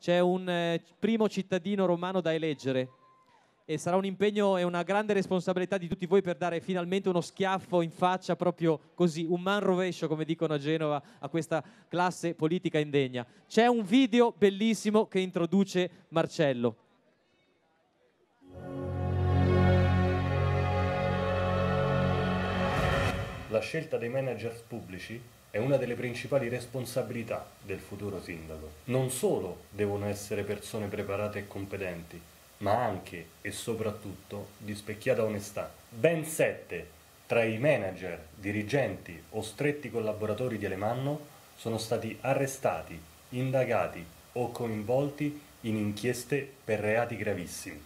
c'è un primo cittadino romano da eleggere e sarà un impegno e una grande responsabilità di tutti voi per dare finalmente uno schiaffo in faccia, proprio così, un man rovescio, come dicono a Genova, a questa classe politica indegna. C'è un video bellissimo che introduce Marcello. La scelta dei manager pubblici è una delle principali responsabilità del futuro sindaco. Non solo devono essere persone preparate e competenti, ma anche e soprattutto di specchiata onestà. Ben 7 tra i manager, dirigenti o stretti collaboratori di Alemanno sono stati arrestati, indagati o coinvolti in inchieste per reati gravissimi.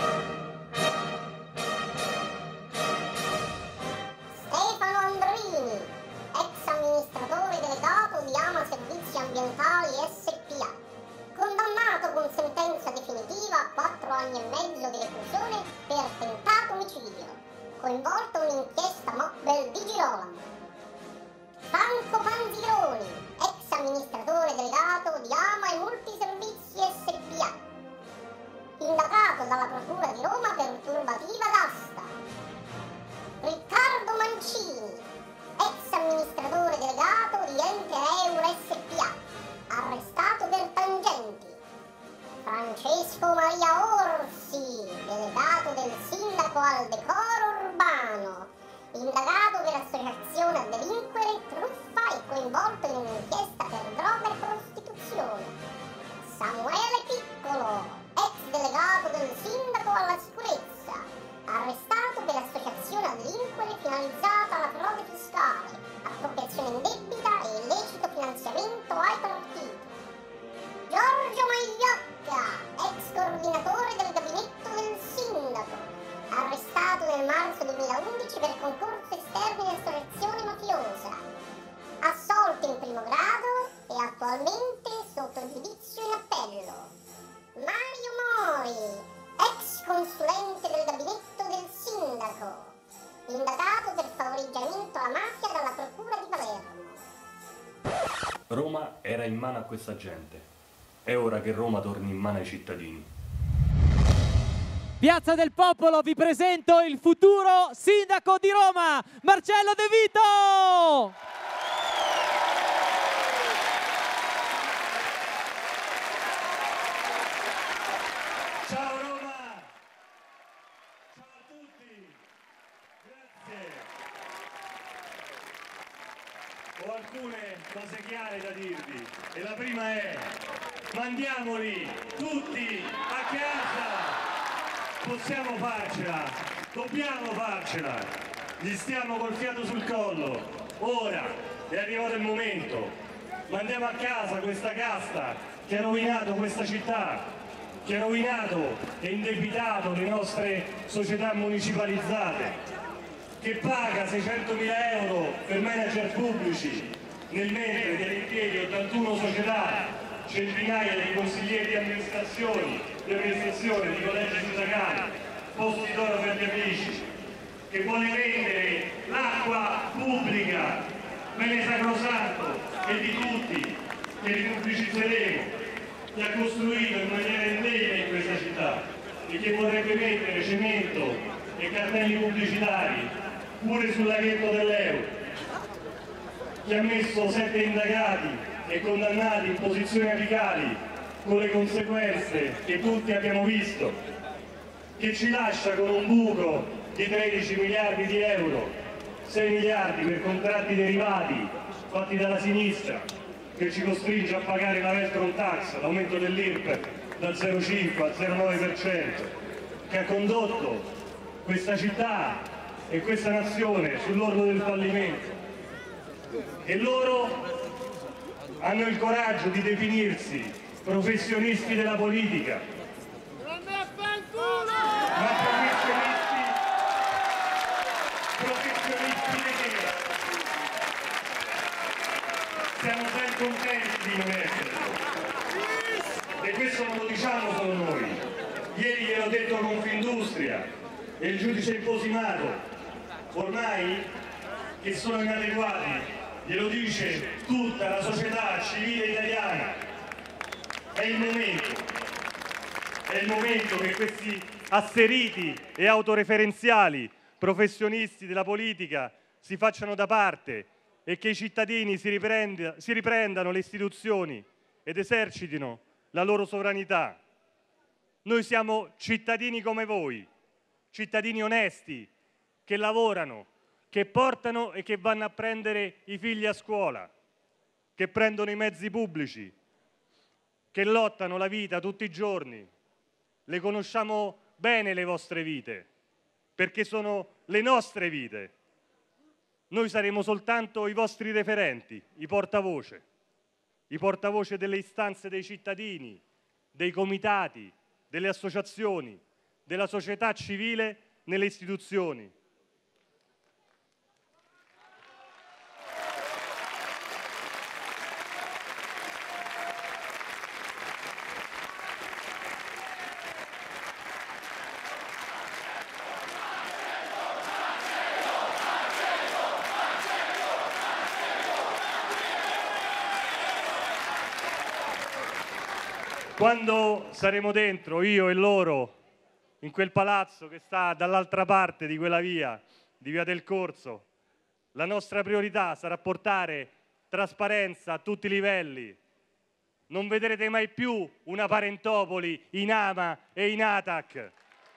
Stefano Andrini, ex amministratore delegato di Ama Servizi Ambientali SPA, condannato con sentenza definitiva a 4 anni e mezzo di reclusione per tentato omicidio, coinvolto in un'inchiesta Mobbel di Girolamo. Franco Panzironi, ex amministratore delegato di Ama e Multiservizi SPA, indagato dalla Procura di Roma per turbativa d'asta. Riccardo Mancini, ex amministratore delegato di Ente Eur SPA, arrestato per tangenti. Francesco Maria Orsi, delegato del sindaco al decoro urbano, indagato per associazione a delinquere, truffa e coinvolto in un'inchiesta per droga e prostituzione. Samuele Piccolo, ex delegato del sindaco alla sicurezza, arrestato per associazione a delinquere finalizzata alla frode fiscale, appropriazione indebita e illecito finanziamento ai partiti. Giorgio Magliocca, ex coordinatore del gabinetto del sindaco, arrestato nel marzo 2011 per concorso esterno in associazione mafiosa, assolto in primo grado e attualmente sotto giudizio in appello. Mario Mori, ex consulente del gabinetto del sindaco, indagato per favoreggiamento alla mafia dalla procura di Palermo. Roma era in mano a questa gente. È ora che Roma torni in mano ai cittadini. Piazza del Popolo, vi presento il futuro sindaco di Roma, Marcello De Vito! Ciao Roma! Ciao a tutti! Grazie! Ho alcune cose chiare da dirvi e la prima è: mandiamoli tutti a casa! Possiamo farcela, dobbiamo farcela, gli stiamo col fiato sul collo, ora è arrivato il momento, mandiamo a casa questa casta che ha rovinato questa città, che ha rovinato e indebitato le nostre società municipalizzate, che paga 600.000 euro per manager pubblici, nel mentre tiene in piedi 81 società, centinaia di consiglieri di amministrazione, di collegi sindacali, posti d'oro per gli amici, che vuole rendere l'acqua pubblica, bene sacrosanto e di tutti, che ripubblicizzeremo, che ha costruito in maniera indegna in questa città e che vorrebbe mettere cemento e cartelli pubblicitari pure sul laghetto dell'Euro, che ha messo 7 indagati e condannati in posizioni apicali con le conseguenze che tutti abbiamo visto, che ci lascia con un buco di 13 miliardi di euro, 6 miliardi per contratti derivati fatti dalla sinistra, che ci costringe a pagare la Veltron Tax, l'aumento dell'IRPEF dal 0,5 al 0,9%, che ha condotto questa città e questa nazione sull'orlo del fallimento. E loro hanno il coraggio di definirsi professionisti della politica, ma professionisti di che? Siamo ben contenti di non esserlo, e questo non lo diciamo solo noi. Ieri gliel'ho detto Confindustria e il giudice Imposimato, ormai che sono inadeguati, glielo dice tutta la società civile italiana. È il momento che questi asseriti e autoreferenziali professionisti della politica si facciano da parte e che i cittadini si riprendano le istituzioni ed esercitino la loro sovranità. Noi siamo cittadini come voi, cittadini onesti, che lavorano, che portano e che vanno a prendere i figli a scuola, che prendono i mezzi pubblici, che lottano la vita tutti i giorni. Le conosciamo bene le vostre vite, perché sono le nostre vite. Noi saremo soltanto i vostri referenti, i portavoce delle istanze dei cittadini, dei comitati, delle associazioni, della società civile nelle istituzioni. Quando saremo dentro, io e loro, in quel palazzo che sta dall'altra parte di quella via, di Via del Corso, la nostra priorità sarà portare trasparenza a tutti i livelli. Non vedrete mai più una parentopoli in AMA e in ATAC.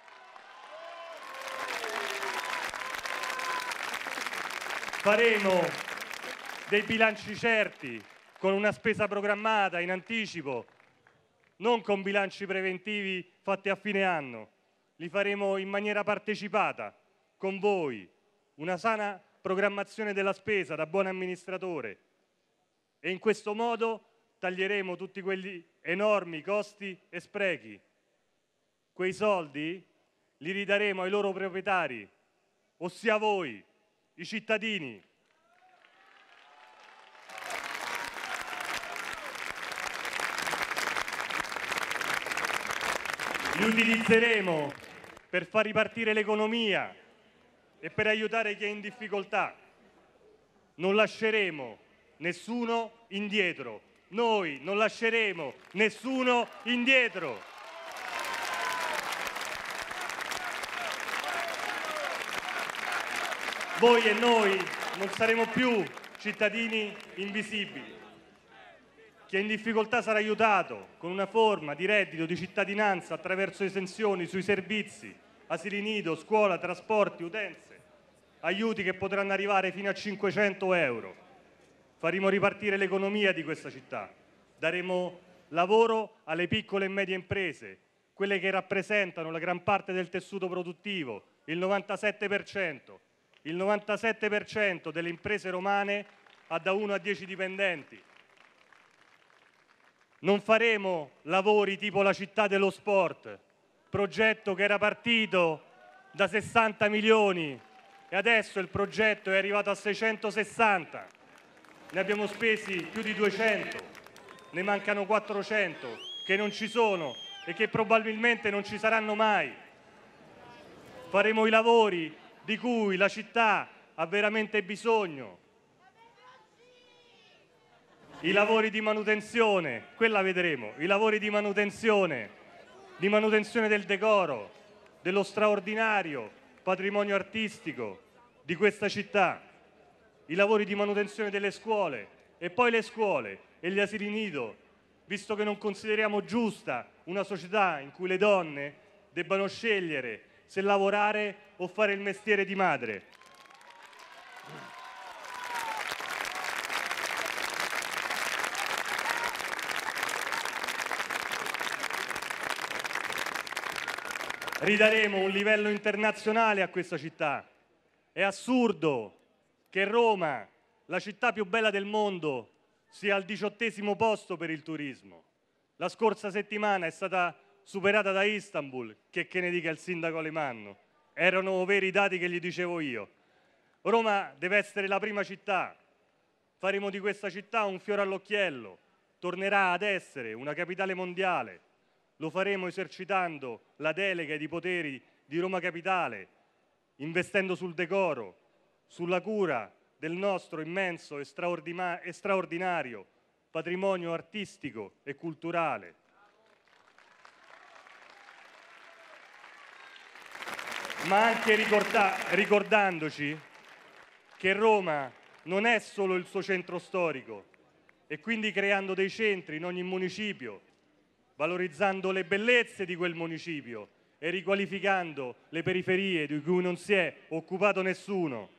Faremo dei bilanci certi, con una spesa programmata in anticipo, non con bilanci preventivi fatti a fine anno. Li faremo in maniera partecipata, con voi, una sana programmazione della spesa da buon amministratore. E in questo modo taglieremo tutti quegli enormi costi e sprechi. Quei soldi li ridaremo ai loro proprietari, ossia voi, i cittadini. Li utilizzeremo per far ripartire l'economia e per aiutare chi è in difficoltà. Non lasceremo nessuno indietro. Noi non lasceremo nessuno indietro. Voi e noi non saremo più cittadini invisibili. Chi è in difficoltà sarà aiutato con una forma di reddito di cittadinanza attraverso esenzioni sui servizi, asili nido, scuola, trasporti, utenze, aiuti che potranno arrivare fino a 500 euro. Faremo ripartire l'economia di questa città, daremo lavoro alle piccole e medie imprese, quelle che rappresentano la gran parte del tessuto produttivo, il 97%. Il 97% delle imprese romane ha da 1 a 10 dipendenti. Non faremo lavori tipo la città dello sport, progetto che era partito da 60 milioni e adesso il progetto è arrivato a 660. Ne abbiamo spesi più di 200, ne mancano 400 che non ci sono e che probabilmente non ci saranno mai. Faremo i lavori di cui la città ha veramente bisogno. I lavori di manutenzione, quella vedremo, i lavori di manutenzione del decoro, dello straordinario patrimonio artistico di questa città, i lavori di manutenzione delle scuole e poi le scuole e gli asili nido, visto che non consideriamo giusta una società in cui le donne debbano scegliere se lavorare o fare il mestiere di madre. Ridaremo un livello internazionale a questa città. È assurdo che Roma, la città più bella del mondo, sia al 18° posto per il turismo. La scorsa settimana è stata superata da Istanbul, che ne dica il sindaco Alemanno. Erano veri i dati che gli dicevo io. Roma deve essere la prima città. Faremo di questa città un fiore all'occhiello. Tornerà ad essere una capitale mondiale. Lo faremo esercitando la delega di poteri di Roma Capitale, investendo sul decoro, sulla cura del nostro immenso e straordinario patrimonio artistico e culturale. ma anche ricordandoci che Roma non è solo il suo centro storico, e quindi creando dei centri in ogni municipio, valorizzando le bellezze di quel municipio e riqualificando le periferie di cui non si è occupato nessuno.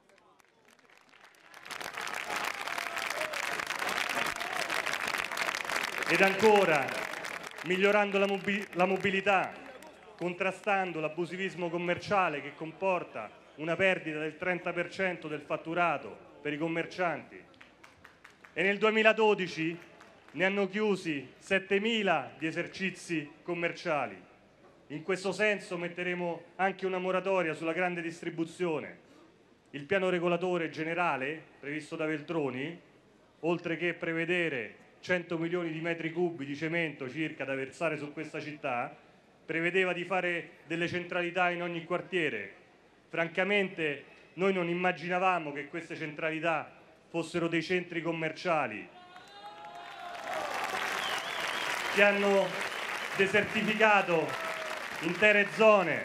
Ed ancora, migliorando la mobilità, contrastando l'abusivismo commerciale che comporta una perdita del 30% del fatturato per i commercianti. E nel 2012 ne hanno chiusi 7.000 di esercizi commerciali. In questo senso metteremo anche una moratoria sulla grande distribuzione. Il piano regolatore generale previsto da Veltroni, oltre che prevedere 100 milioni di metri cubi di cemento circa da versare su questa città, prevedeva di fare delle centralità in ogni quartiere. Francamente noi non immaginavamo che queste centralità fossero dei centri commerciali che hanno desertificato intere zone.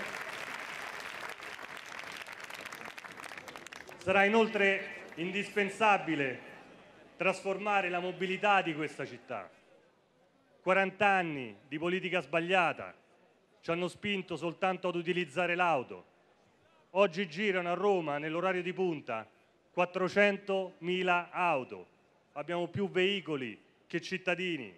Sarà inoltre indispensabile trasformare la mobilità di questa città. 40 anni di politica sbagliata ci hanno spinto soltanto ad utilizzare l'auto. Oggi girano a Roma, nell'orario di punta, 400.000 auto. Abbiamo più veicoli che cittadini.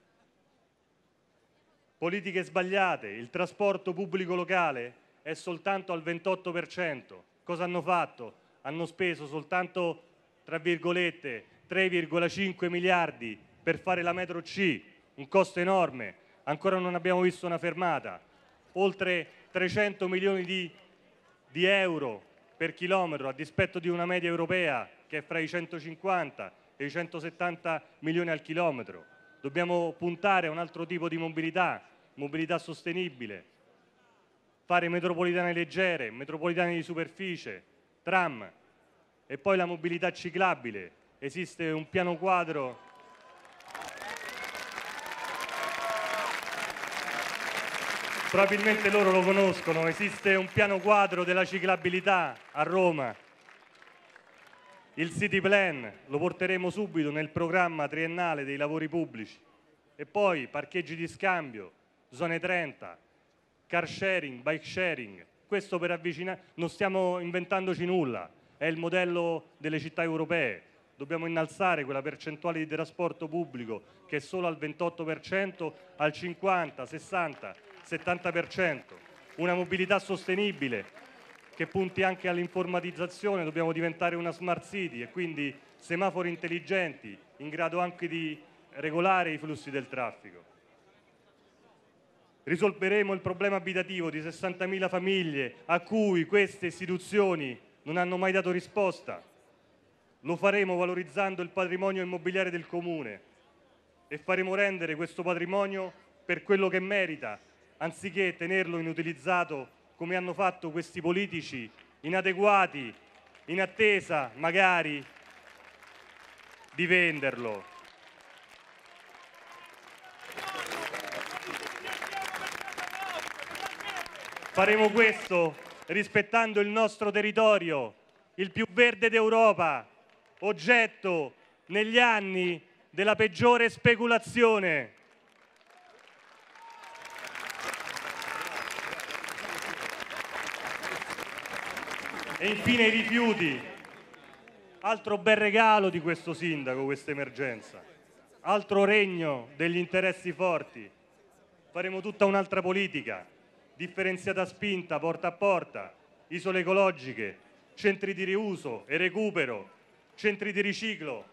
Politiche sbagliate, il trasporto pubblico locale è soltanto al 28%. Cosa hanno fatto? Hanno speso soltanto, tra virgolette, 3,5 miliardi per fare la metro C, un costo enorme. Ancora non abbiamo visto una fermata. Oltre 300 milioni di euro per chilometro, a dispetto di una media europea che è fra i 150 e i 170 milioni al chilometro. Dobbiamo puntare a un altro tipo di mobilità sostenibile, fare metropolitane leggere, metropolitane di superficie, tram, e poi la mobilità ciclabile. Esiste un piano quadro probabilmente loro lo conoscono, esiste un piano quadro della ciclabilità a Roma. Il City Plan lo porteremo subito nel programma triennale dei lavori pubblici. E poi parcheggi di scambio, zone 30, car sharing, bike sharing. Questo per avvicinare, non stiamo inventandoci nulla, è il modello delle città europee. Dobbiamo innalzare quella percentuale di trasporto pubblico che è solo al 28%, al 50, 60, 70%. Una mobilità sostenibile che punti anche all'informatizzazione. Dobbiamo diventare una smart city e quindi semafori intelligenti in grado anche di regolare i flussi del traffico. Risolveremo il problema abitativo di 60.000 famiglie a cui queste istituzioni non hanno mai dato risposta. Lo faremo valorizzando il patrimonio immobiliare del Comune e faremo rendere questo patrimonio per quello che merita, anziché tenerlo inutilizzato come hanno fatto questi politici inadeguati, in attesa magari di venderlo. Faremo questo rispettando il nostro territorio, il più verde d'Europa, oggetto negli anni della peggiore speculazione. E infine i rifiuti, altro bel regalo di questo sindaco, questa emergenza, altro regno degli interessi forti. Faremo tutta un'altra politica, differenziata spinta, porta a porta, isole ecologiche, centri di riuso e recupero, centri di riciclo.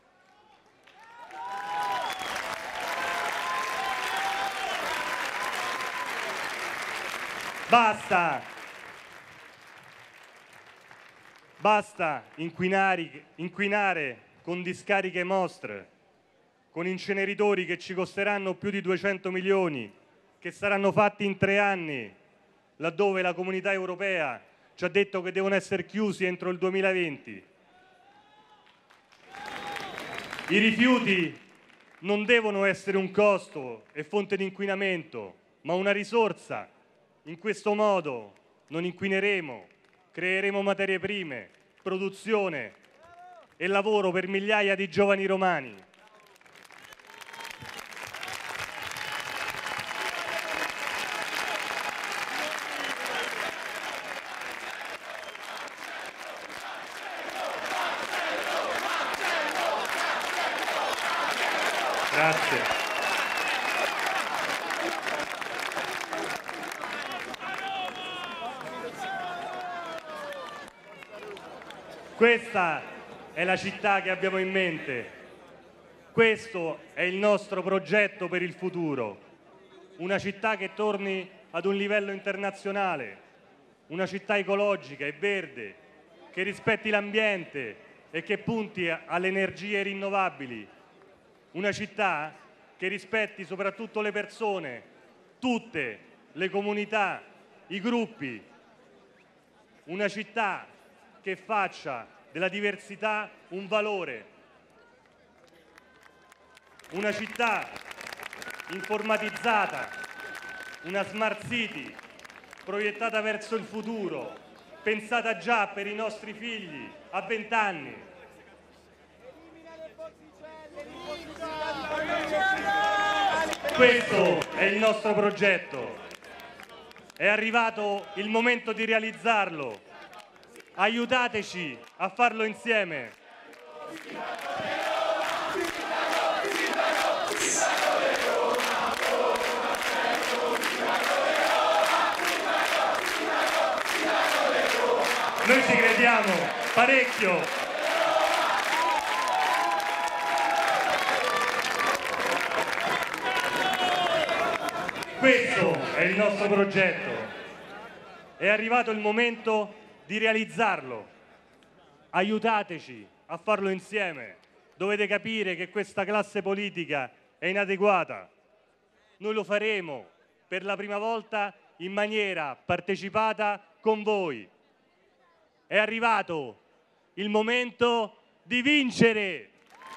Basta inquinare con discariche mostre, con inceneritori che ci costeranno più di 200 milioni, che saranno fatti in 3 anni, laddove la Comunità Europea ci ha detto che devono essere chiusi entro il 2020. I rifiuti non devono essere un costo e fonte di inquinamento, ma una risorsa. In questo modo non inquineremo, creeremo materie prime, produzione e lavoro per migliaia di giovani romani. Grazie. Questa è la città che abbiamo in mente. Questo è il nostro progetto per il futuro. Una città che torni ad un livello internazionale, una città ecologica e verde, che rispetti l'ambiente e che punti alle energie rinnovabili. Una città che rispetti soprattutto le persone, tutte le comunità, i gruppi. Una città che faccia della diversità un valore. Una città informatizzata, una smart city proiettata verso il futuro, pensata già per i nostri figli a 20 anni. Questo è il nostro progetto. È arrivato il momento di realizzarlo. Aiutateci a farlo insieme. Noi ci crediamo parecchio. Questo è il nostro progetto. È arrivato il momento di realizzarlo. Aiutateci a farlo insieme. Dovete capire che questa classe politica è inadeguata. Noi lo faremo per la prima volta in maniera partecipata con voi. È arrivato il momento di vincere.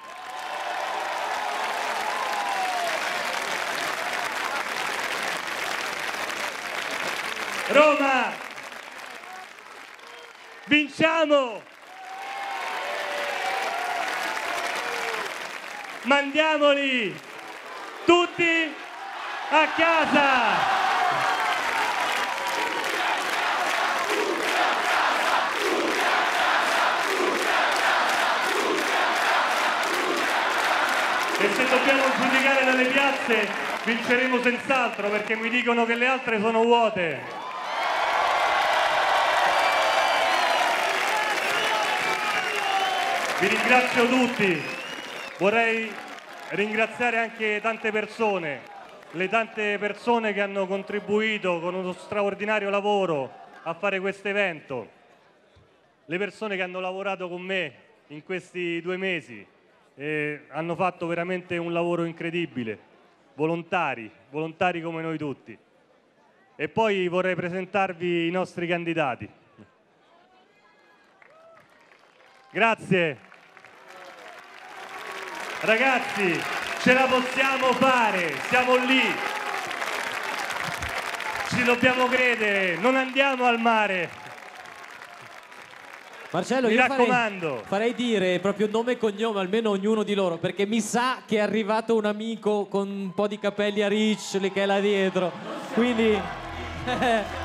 Roma, vinciamo! Mandiamoli tutti a casa! E se dobbiamo giudicare dalle piazze, vinceremo senz'altro, perché mi dicono che le altre sono vuote. Vi ringrazio tutti. Vorrei ringraziare anche tante persone, le tante persone che hanno contribuito con uno straordinario lavoro a fare questo evento, le persone che hanno lavorato con me in questi 2 mesi. Hanno fatto veramente un lavoro incredibile, volontari come noi tutti. E poi vorrei presentarvi i nostri candidati. Grazie. Ragazzi, ce la possiamo fare, siamo lì. Ci dobbiamo credere, non andiamo al mare. Marcello, Mi io raccomando. farei dire proprio nome e cognome, almeno ognuno di loro, perché mi sa che è arrivato un amico con un po' di capelli a riccioli che è là dietro. Quindi